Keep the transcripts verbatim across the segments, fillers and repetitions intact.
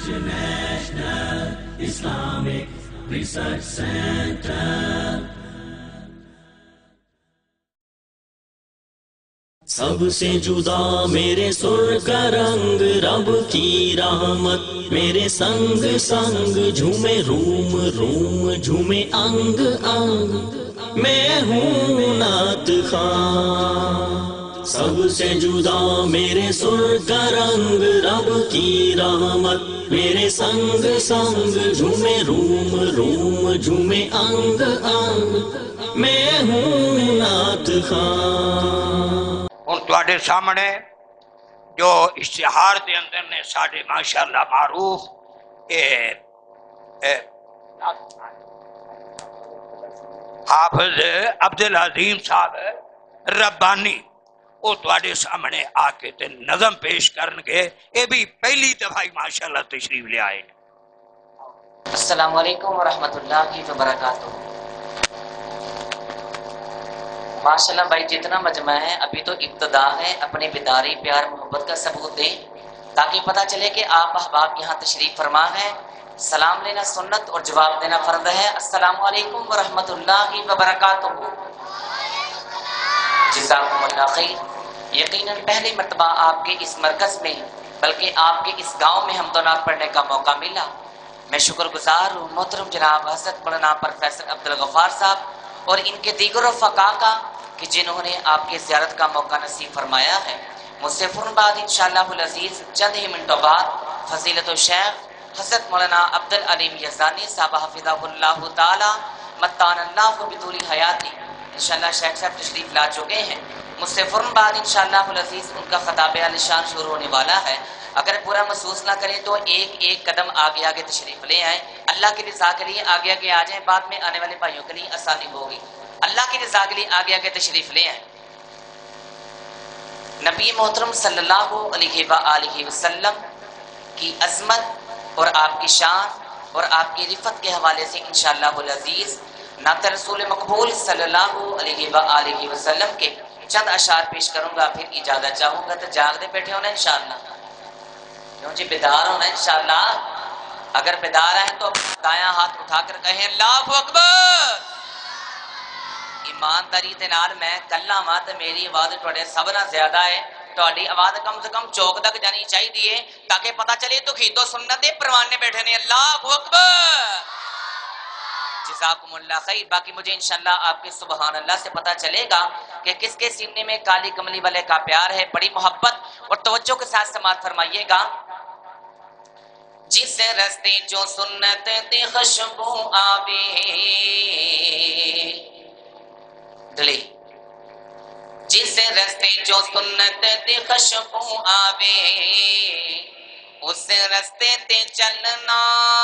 International Islamic Research Center. سب سے جدا میرے سر کا رنگ، رب کی رحمت میرے سنگ سنگ، جھومے روم روم جھومے انگ انگ، میں ہوں نعت خواں. سب سے جدا میرے سر کا رنگ، رب کی رحمت میرے سنگ سنگ، جھومے روم روم جھومے انگ انگ، میں ہوں نعت خواں. ہوں تواڈے سامنے جو اشتہار دے اندر نے ساڈے ماشاءاللہ معروف اے اے حافظ عبدالعظیم صاحب ربانی وہ تواڈے سامنے آ کے تے نظم پیش کرن گے. اے بھی پہلی دفعہ ماشاءاللہ تشریف لے آئے. السلام علیکم ورحمۃ اللہ وبرکاتہ. ماشاءاللہ بھائی جتنا مجمع ہے ابھی تو ابتدا ہے، اپنے بیداری پیار محبت کا ثبوت دیں تاکہ پتہ چلے کہ آپ احباب یہاں تشریف فرما ہے. سلام لینا سنت اور جواب دینا فرض ہے. السلام علیکم ورحمۃ اللہ وبرکاتہ. جزاکم اللہ خیر. یقیناً پہلی مرتبہ آپ کے اس مرکز میں بلکہ آپ کے اس گاؤں میں حمد و نعت پڑھنے کا موقع ملا. میں شکر گزار ہوں محترم جناب حضرت مولانا پروفیسر عبدالغفار صاحب اور ان کے دیگر رفقا کا کہ جنہوں نے آپ کے زیارت کا موقع نصیب فرمایا ہے. مجھ سے فوراً بعد انشاءاللہ العزیز چند ہی منٹوں بعد فضیلت الشیخ حضرت مولانا عبدالعلیم یزدانی صاحب حفظہ اللہ تعالی متان اللہ بطول حیاتی انشاءاللہ شیخ صاحب تشریف لا چکے ہیں. مجھ سے فوراً بعد انشاءاللہ العزیز ان کا خطاب نشان شروع ہونے والا ہے. اگر پورا محسوس نہ کریں تو ایک ایک قدم آگے آگے تشریف لے آئیں. اللہ کی رضا کے لیے آگے آگے آ جائیں، بعد میں آنے والے بھائیوں کے لیے آسانی ہوگی. اللہ کی رضا کے لیے آگے آگے تشریف لے آئیں. نبی محترم صلی اللہ علیہ وآلہ وسلم کی عظمت اور آپ کی شان اور آپ کی رفت کے حوالے سے انشاءاللہ العزیز نعت رسول مقبول صلی اللہ علیہ وآلہ وسلم کے چند اشعار پیش کروں گا، پھر اجازت چاہوں گا. تو جاگ دے بیٹھے ہونا انشاءاللہ، کیوں جی بیدار ہونا انشاءاللہ. اگر بیدار ہیں تو دایاں ہاتھ اٹھا کر کہیں اللہ اکبر. ایمانداری دے نال میں کلا وا تے میری آواز تھوڑے سب نال زیادہ ہے. تہاڈی آواز کم سے کم چوک تک جانی چاہیے تاکہ پتہ چلے تو خیدو سنت دے پروانے بیٹھے نے. اللہ اکبر. جزاکم اللہ خیر. باقی مجھے انشاءاللہ آپ کے سبحان اللہ سے پتہ چلے گا کہ کس کے سینے میں کالی کملی والے کا پیار ہے. بڑی محبت اور توجہ کے ساتھ سماعت فرمائیے گا. جس رستے جو سنت دی خوشبو آوے دلی، جس رستے جو سنت دی خوشبو آوے اس رستے تے چلنا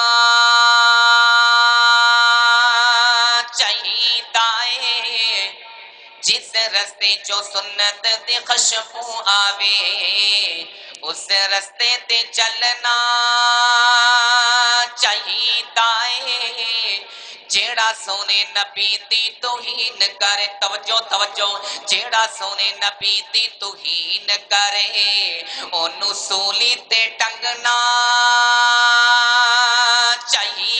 چاہیے. جس رستے جو سنت دی خوشبو آوے اس رستے تے چلنا چاہیے. جیڑا سونے نبی دی توہین کرے، توجہ توجہ، جیڑا سونے نبی دی توہین کرے اونوں سولی تے ٹنگنا چاہیے.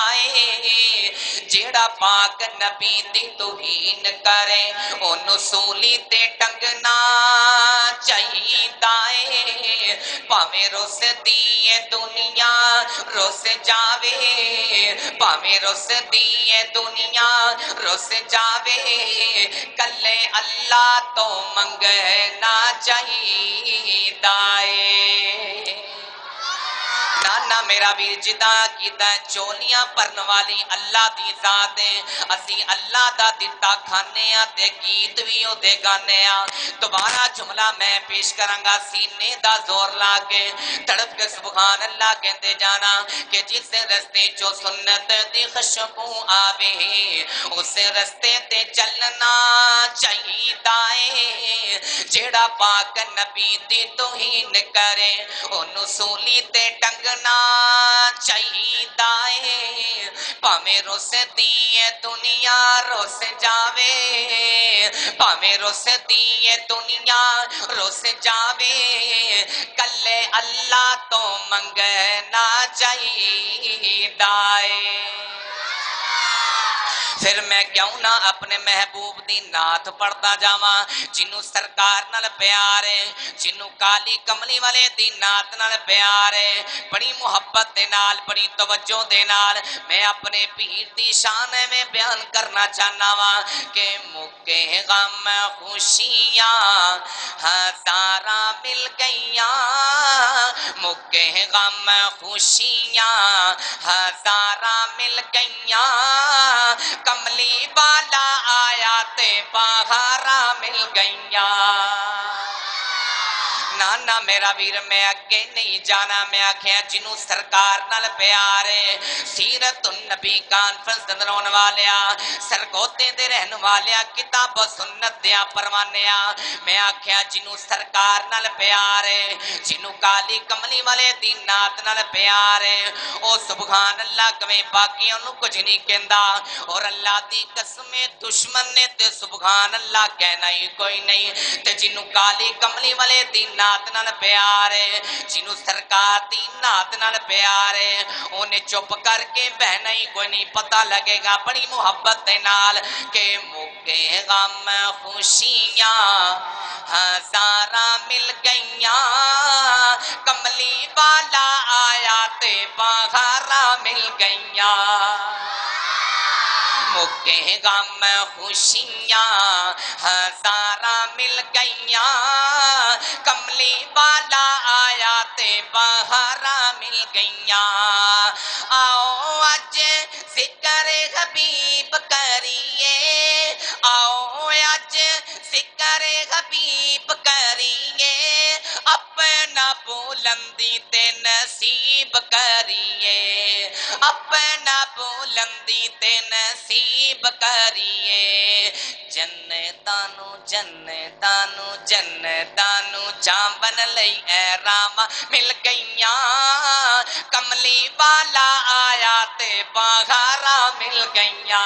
جیڑا پاک نبی دی توہین کرے اونوں سولی تے ٹنگنا چاہیے. پاویں رس دی دنیا رس جاوے، پاویں رس دی دنیا رس جاوے، کلے اللہ تو منگنا چاہیے. نانا میرا ویر جدا کیتا چولیاں پرن والی اللہ دی ذات ہے. اسی اللہ دا دتا کھانے ہاں تے گیت وی او دے گانے ہاں. دوبارہ جملہ میں پیش کراں گا سینے دا زور لا کے تڑپ کے سبحان اللہ کہندے جانا کہ جس رستے جو سنت دی خوشبو آوے اس رستے تے چلنا چاہیے. جیڑا پاک نبی دی توہین کرے اونوں سولی تے ٹنگنا چاہیدا ہے پاویں رس دی دنیا رس جاوے پاویں رس دی دنیا رس جاوے کلے اللہ تو منگنا چاہیدا ہے پھر میں کیوں نہ اپنے محبوب دی نعت پڑھتا جاواں جنوں سرکار نال پیار ہے جنوں کالی کملی والے دی نعت نال پیار ہے بڑی محبت دے نال بڑی توجہ دے نال میں اپنے پیر دی شان میں بیان کرنا چاہنا وا کہ مکے غم خوشیاں ہزاراں مل گئیاں مکے غم خوشیاں ہزاراں مل گئیاں کملی والا آیا تے بہارا مل گئیاں نانا میرا ویر میں اگے نہیں جانا میں آکھیا جنوں سرکار نال پیار ہے سیرت النبی کانفرنس دندرون والیا سرگوتے دے رہن والیا کتاب و سنت دیا پروانیا میں آکھیا جنوں سرکار نال پیار ہے جنوں کالی کملی والے دی نعت نال پیار ہے او سبحان اللہ کمیں باقیوں نو کچھ نہیں کہندا اور اللہ دی قسم دشمن نے تے سبحان اللہ کہنا ہی کوئی نہیں تے جنوں کالی کملی والے دی نعت نال پیار ہے جنوں سرکار دی نعت نال پیار ہے انہیں چپ کر کے بہنا ہی کوئی نہیں پتہ لگے گا بڑی محبت دے نال کہ مکے غم خوشیاں ہزاراں مل گئیاں کملی والا آیا تے بہارا مل گئیاں مکے غم خوشیاں ہزاراں مل گئیاں کملی والا آیا تے بہارا مل گئیاں آؤ اج ذکر حبیب کریے آؤ اج ذکر حبیب کریے اپنا بلندی تے نصیب کریے اپنا بلندی تے نصیب کریے جنتانو جنتانو جنتانو جامن لئی اے راما مل گئیاں کملی والا آیا تے بہارا مل گئیاں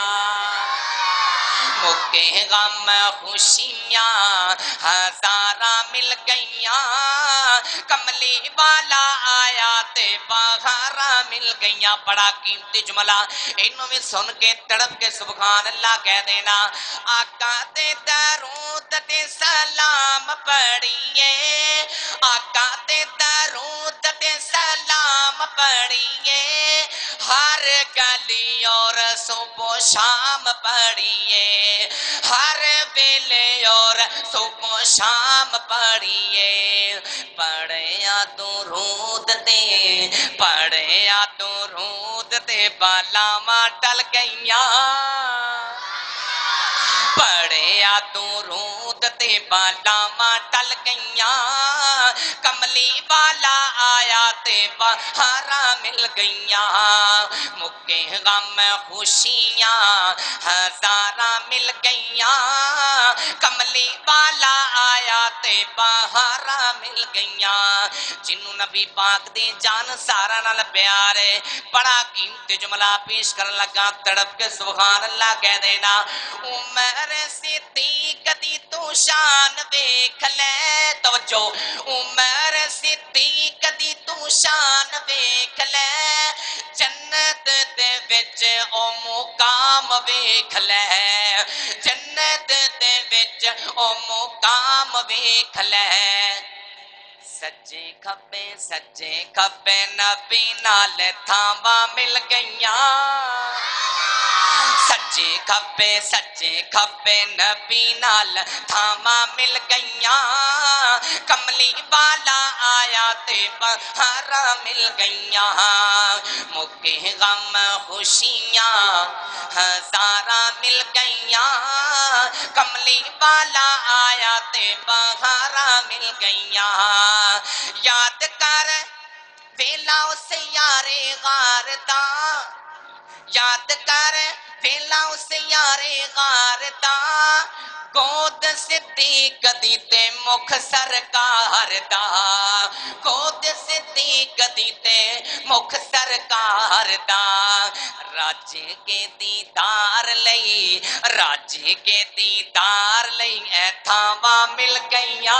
مکے غم خوشیاں ہزاراں مل گئیاں کملی والا آیا تے بہارا مل گئیاں بڑا قیمتی جملہ انہوں میں سن کے تڑپ کے سبحان اللہ کہہ دینا آقا تے درود تے سلام پڑھیے آقا تے درود تے سلام پڑھیے ہر گلی اور صبح شام پڑھیے ہر ویلے اور صبح شام پڑھیے پڑھیا درود تے پڑھیا درود تے بالاواں ٹل گئیاں پڑھیا درود تے بالاواں ٹل گئیاں کملی والا آیا تے بہارا مل گئیاں مکے غم خوشیاں ہزاراں مل گئیاں کملی والا آیا تے بہارا مل گئیاں جنوں نبی پاک دی جان سارا نال پیار ہے بڑا قیمتی جملہ پیش کر لگا تڑپ کے سبحان اللہ کہہ دینا عمر صدیق دی تو شان ویکھ لے توجہ عمر صدیق دی تو شان ویکھ لے جنت دے وچ او مقام ویکھ لے جنت دے وچ او مقام ویکھ لے سجے کھبے سجے کھبے نبی نال تھاواں مل گئیاں سجے کھبے سجے کھبے نبی نال تھاواں مل گئیاں کملی والا آیا تے بہارا مل گئیاں مکے غم خوشیاں ہزاراں مل گئیاں کملی والا آیا تے بہارا مل گئیاں یاد کر ویلا اس یارے غار دا یاد کر ویلا اس یارے غار دا گود صدیق دی تے مکھ سرکار دا گود صدیق دی تے مکھ سرکار دا راج کے دیدار لئی راج کے دیدار لئی اے تھاواں مل گئیاں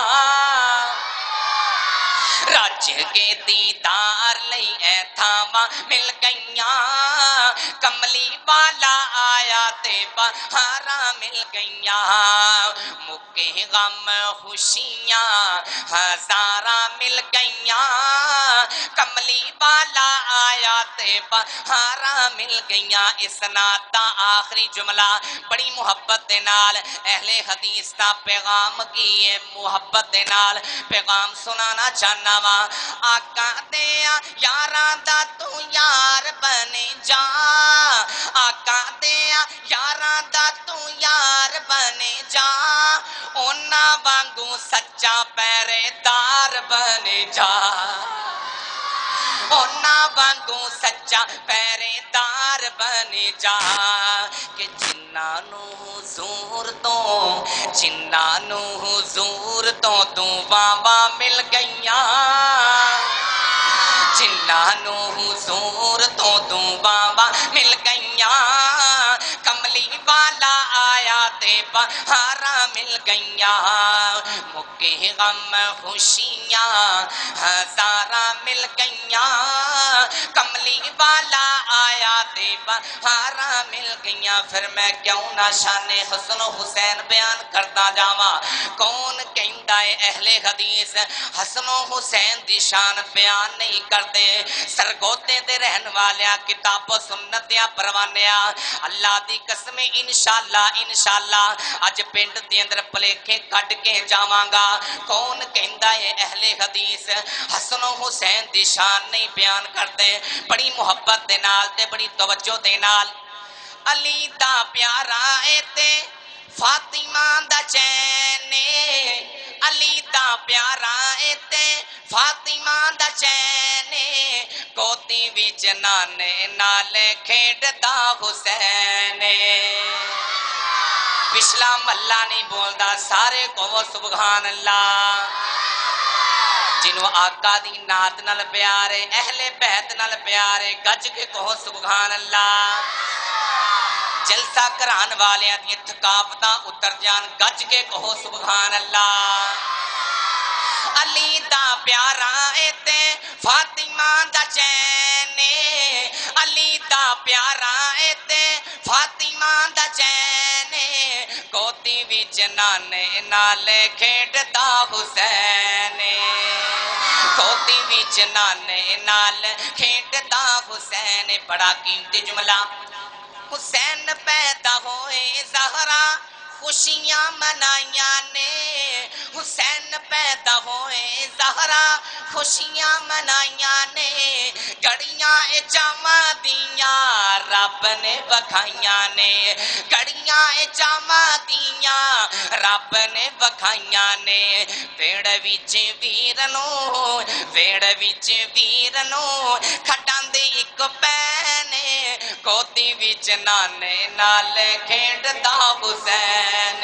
راج کے دیدار لئی اے تھاواں مل گئیاں کملی والا آیا تے بہاراں مل گئیاں مکے غم خوشیاں ہزاراں مل گئیاں کملی والا آیا تے بہاراں مل گئیاں اس نات دا آخری جملہ بڑی محبت دے نال اہل حدیث دا پیغام کی محبت دے نال پیغام سنانا چاہنا وا آقا دیا یاراں دا تو یار بنے جا آقا دیا یاراں دا تو یار بنے جا اونا وانگو سچا پہرے دار بنے جا اونا وانگو سچا پہرے دار بنے جا کہ جنہاں نو حضور تو جنہاں نو حضور تو دعاواں مل گئیاں جنہاں نو حضور تو دعاواں مل گئیاں کملی والا آیا تے بہاراں مل گئیاں مکے غم خوشیاں ہزاراں مل گئیاں کملی والا آیا تے بہاراں مل گئیاں پھر میں کیوں نہ شان حسن و حسین بیان کرتا جاواں کون کہندا ہے اہل حدیث حسن و حسین دی شان بیان نہیں کرتے سرگوتے دے رہن والیاں کتاب و سنت یا پروانیاں اللہ دی قسم انشاءاللہ انشاءاللہ اج پنڈ دے اندر پلیکھے کٹ کے جاواں گا کون کہندا ہے اہل حدیث حسن و حسین دی شان نہیں بیان کرتے بڑی محبت دے نال تے بڑی توجہ دے نال علی دا پیارا اے تے فاطمہ دا چین علی دا پیارا اے تے فاطمہ دا چین کوتی وچ نانے نال کھیڈدا حسین پچھلا ملہ نہیں بولدا سارے کو سبحان اللہ جنہوں آقا دی نات نال پیارے اہل بیت نال پیارے گج کے کہو سبحان اللہ جلسہ کران والیاں دی تھکاوتاں اتر جان گج کے کہو سبحان اللہ علی دا پیارا اے تے فاطمہ دا چین علی دا پیارا اے تے فاطمہ دا چین کوتی وچ نانے نال کھیڈدا حسین کوتی وچ نانے نال کھیڈدا حسین بڑا قیمتی جملہ حسین پیدا ہوئے زہرا خوشیاں منائیاں نے حسین پیدا ہوئے زہرا خوشیاں منائیاں نے گڑیاں جامع دیاں رب نے بکھائیاں نے گڑیاں جامع دیاں رب نے بکھائیاں نے ویڑ وچ ویرنو ویڑ وچ ویرنو کھٹاندے ایک پینے کوتی وچ نانے نال کھیڈدا حسین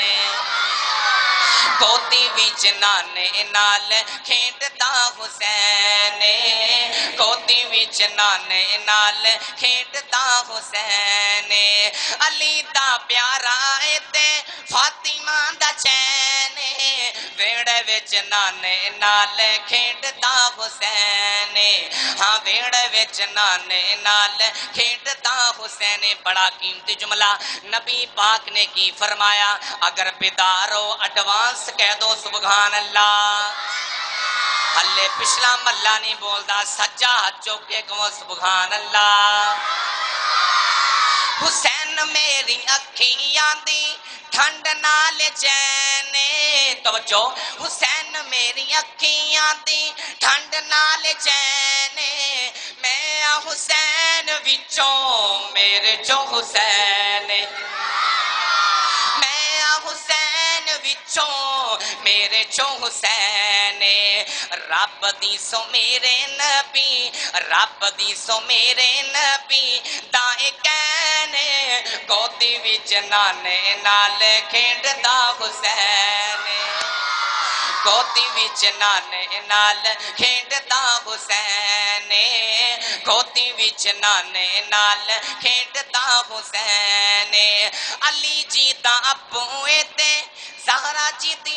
کوتی وچ نانے نال کھیڈدا حسین کوتی وچ نانے نال کھیڈدا حسین علی دا پیارا اے تے فاطمہ دا چین ویڑے وچ نانے نال کھیڈدا حسین ہاں ویڑے وچ نانے نال کھیڈدا حسین بڑا قیمتی جملہ نبی پاک نے کی فرمایا اگر بیدارو ایڈوانس کہہ دو سبحان اللہ ہلے پچھلا ملہ نہیں بولدا سجا ہاتھ چوکے کہو سبحان اللہ حسین میری اکھیاں دی ٹھنڈ نال چین توجہ حسین میری اکھیاں دی ٹھنڈ نال چین میں حسین وچوں میرے چو حسین میں حسین وچوں میرے چو حسین رب دی سو میرے نبی رب دی سو میرے نبی دائیں کہنے گودی وچ نانے نال کھیڈدا حسین گودی وچ نانے نال کھیڈدا حسین گودی وچ نانے نال کھیڈدا حسین علی جی دا ابو تے زہرا جی دی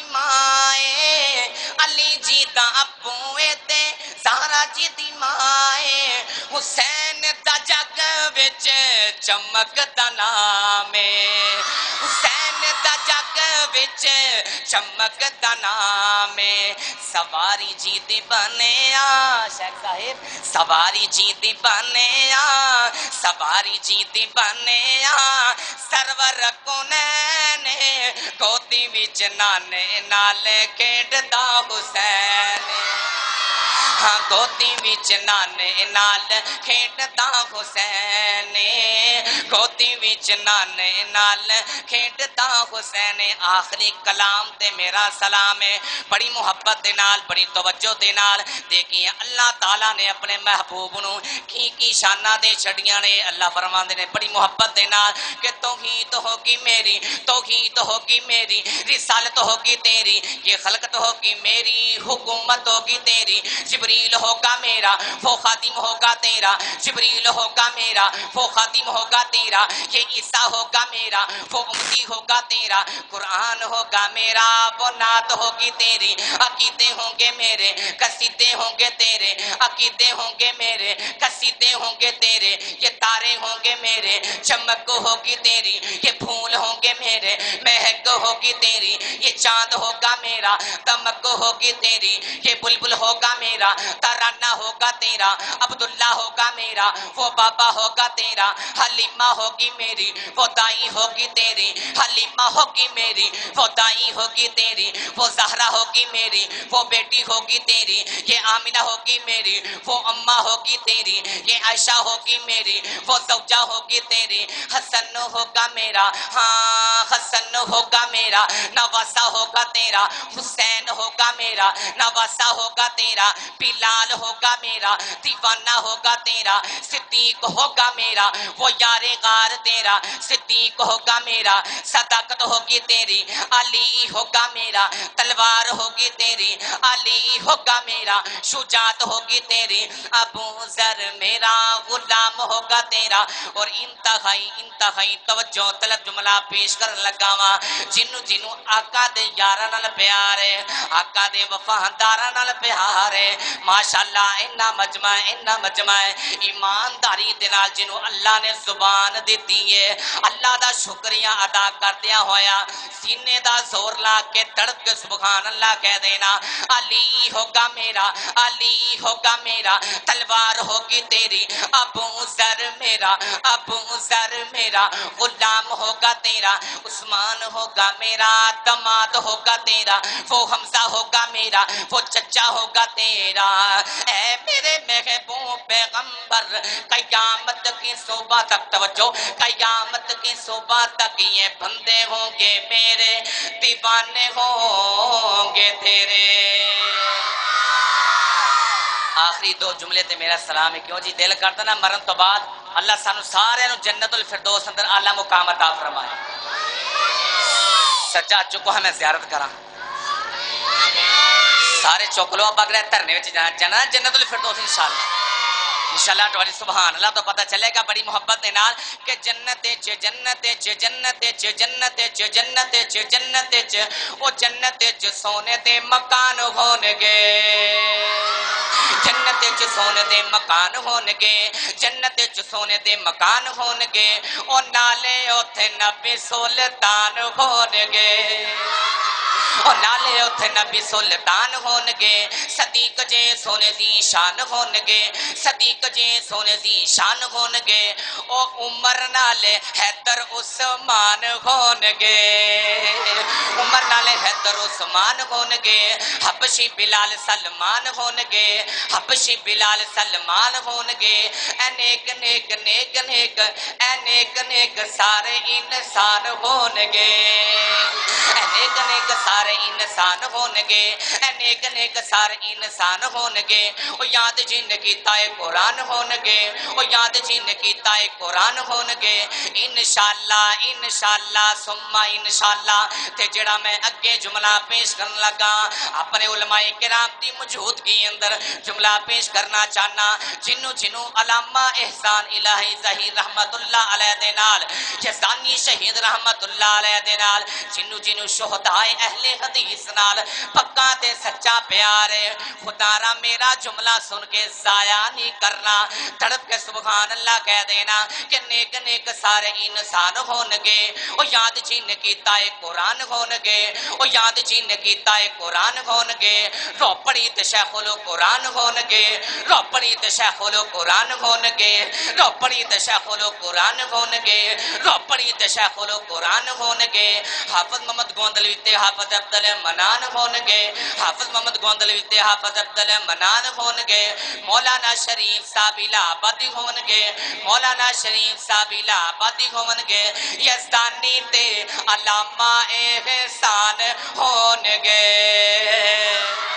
مائے علی جی دا ابو تے زہرا جی دی مائے حسین دا جگ وچ چمکدا نام حسین دا جگ وچ چمکدا نام سواری جی دی بنیا شیخ صاحب سواری جی دی بنیا سواری جی دی بنیا سرور کونین گودی وچ نانے نال کھیڈدا حسین ہاں گودی وچ نانے نال کھیڈدا حسین گودی وچ نانے نال کھیڈدا حسین آخری کلام تے میرا سلام ہے بڑی محبت دے نال بڑی توجہ دے نال دیکھیں اللہ تعالیٰ نے اپنے محبوب نو کی کی شانہ دے چھڑیاں نے اللہ فرماندے نے بڑی محبت دے نال کہ توحید ہوگی میری توحید ہوگی میری رسالت ہوگی تیری یہ خلقت ہوگی میری حکومت ہوگی تیری جبریل ہوگا میرا وہ خادم ہوگا تیرا جبریل ہوگا میرا وہ خادم ہوگا تیرا یہ عیسیٰ ہوگا میرا وہ امتی ہوگا تیرا قرآن ہوگا میرا وہ نعت ہوگی تیری عقیدے ہوں گے میرے قصیدے ہوں گے تیرے عقیدے ہوں گے میرے قصیدے ہوں گے تیرے یہ تارے ہوں گے میرے چمک ہوگی تیری یہ پھول ہوں گے میرے مہک ہوگی تیری یہ چاند ہوگا میرا دمک ہوگی تیری یہ بلبل ہوگا میرا ترانہ ہوگا تیرا عبداللہ ہوگا میرا وہ بابا ہوگا تیرا حلیمہ ہوگی میری وہ دائی ہوگی تیری حلیمہ ہوگی میری وہ دائی ہوگی تیری وہ زہرا ہوگی میری وہ بیٹی ہوگی تیری یہ آمنہ ہوگی میری وہ اماں ہوگی تیری یہ عائشہ ہوگی میری وہ زوجہ ہوگی تیری حسن ہوگا میرا ہاں حسن ہوگا میرا نواسہ ہوگا تیرا حسین ہوگا میرا نواسہ ہوگا تیرا بلال ہوگا میرا دیوانہ ہوگا تیرا صدیق ہوگا میرا وہ یار غار تیرا صدیق ہوگا میرا صداقت ہوگی تیری علی ہوگا میرا تلوار ہوگی تیری علی ہوگا میرا شجاعت ہوگی تیری ابو ذر میرا غلام ہوگا تیرا اور انتہائی انتہائی توجہ طلب جملہ پیش کر لگاواں جنو جنو آقا دے یاراں نال پیار ہے آقا دے وفاداراں نال پیار ہے ماشاءاللہ انہاں مجمع انہاں مجمع ایمانداری دے نال جنو اللہ نے زبان دتی ہے اللہ دا شکریہ ادا کردیا ہویا سینے دا زور لا کے تڑپ کے سبحان اللہ کہہ دینا علی ہوگا میرا علی ہوگا میرا تلوار ہوگی تیری ابو ذر میرا ابو ذر میرا غلام ہوگا تیرا عثمان ہوگا میرا دماد ہوگا تیرا وہ حمزہ ہوگا میرا وہ چچا ہوگا تیرا اے میرے محبوب پیغمبر قیامت کی صبح تک توجہ قیامت کی صبح تک یہ بندے ہوں گے میرے دیوانے ہوں گے تیرے آخری دو جملے تے میرا سلام ہے کیوں جی دل کرتا نا مرن تو بعد اللہ سانو سارے نو جنت الفردوس اندر اعلیٰ مقام عطا فرمائے سجا چکو ہمیں زیارت کرا سارے چک لو اب اگلے ترنے وچ جانا جانا جنت الفردوس انشاءاللہ انشاءاللہ تو سبحان اللہ تو پتہ چلے گا بڑی محبت دے نال کہ جنت چ جنت چ جنت چ جنت چ جنت چ جنت چ او جنت چ سونے دے مکان ہون گے جنت چ سونے دے مکان ہون گے جنت چ سونے دے مکان ہون گے او نالے اوتھے نبی سلطان ہون گے اور نالے اتھے نبی سلطان ہون گے صدیق جے سونے دی شان ہون گے صدیق جے سونے دی شان ہون گے او عمر نالے حیدر عثمان ہون گے عمر نالے حیدر عثمان ہون گے حبشی بلال سلمان ہون گے حبشی بلال سلمان ہون گے اے نیک نیک نیک نیک اے نیک نیک سارے انسان ہون گے اے نیک نیک سارے سارے انسان ہونگے، اے نیک نیک سارے انسان ہونگے، او یاد جن کیتا ہے قرآن ہونگے، او یاد جن کیتا ہے قرآن ہونگے، انشاءاللہ انشاءاللہ ثم انشاءاللہ۔ تے جڑا میں اگے جملہ پیش کرن لگا اپنے علماء کرام دی موجودگی اندر جملہ پیش کرنا چاہنا، جنو جنو علامہ احسان الہی ظہیر رحمت اللہ علیہ دے نال، یزدانی شہید رحمت اللہ علیہ دے نال، جنو جنو شہدائے اہل حدیث نال پکا تے سچا پیار ہے، خدا را میرا جملہ سن کے ضائع نہیں کرنا، تڑپ کے سبحان اللہ کہہ دینا کہ نیک نیک سارے انسان ہونگے، او یاد جن کیتا ہے قرآن ہونگے، او یاد جن کیتا ہے قرآن ہونگے، روپڑی تے شیخ الو قرآن ہونگے، روپڑی تے شیخ الو قرآن ہونگے، روپڑی تے شیخ الو قرآن ہونگے، روپڑی تے شیخ الو قرآن ہونگے، حافظ محمد گوندلوی تے حافظ عبدال منان ہونگے، حافظ محمد گوندلوی تے حافظ عبدال منان ہونگے، مولانا شریف صاحب الہ آبادی ہونگے، مولانا شریف صاحب الہ آبادی ہونگے، یزدانی تے علامہ احسان ہونگے۔